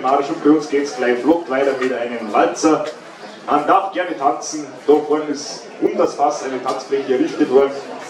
Marsch und bei uns geht es gleich flott weiter mit einem Walzer. Man darf gerne tanzen, da vorne ist um das Fass eine Tanzfläche errichtet worden.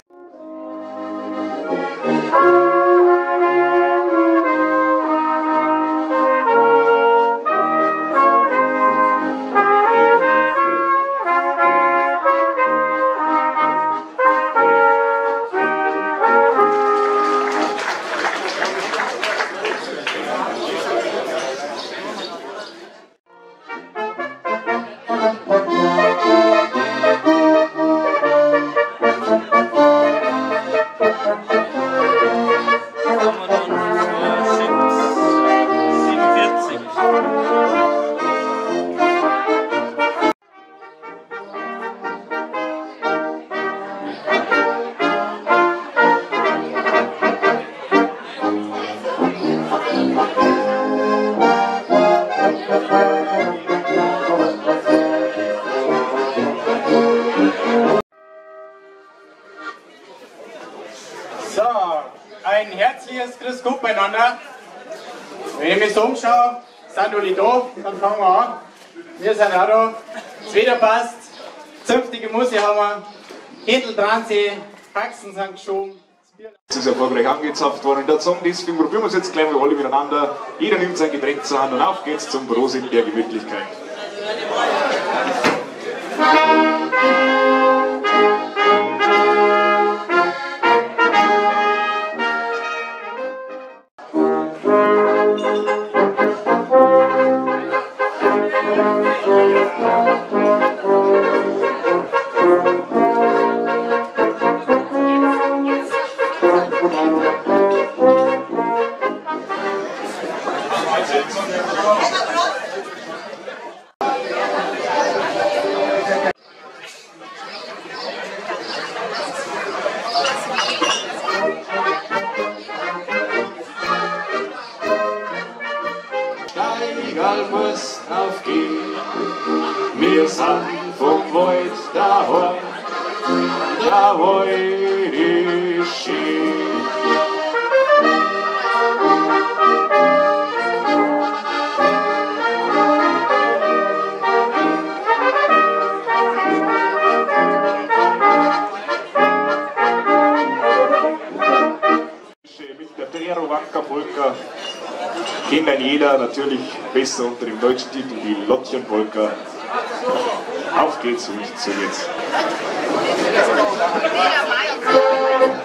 So, ein herzliches Grüß Gott beieinander. Wenn ich mich so umschaue, sind alle da, dann fangen wir an. Wir sind auch da. Das Wetter passt, zünftige Musik haben wir, Händel dran sie, Faxen sind geschoben. Das ist erfolgreich angezapft worden in der Song, deswegen probieren wir es jetzt gleich mal alle miteinander. Jeder nimmt sein Getränk zur Hand und auf geht's zum Prosit der Gemütlichkeit. Egal was aufgeht, wir sind vom Wald daheim, der Wald ist schön. Mit der Trero-Wanka-Polka kennt ein jeder, natürlich besser unter dem deutschen Titel die Lottchen-Polka. Auf geht's und so jetzt.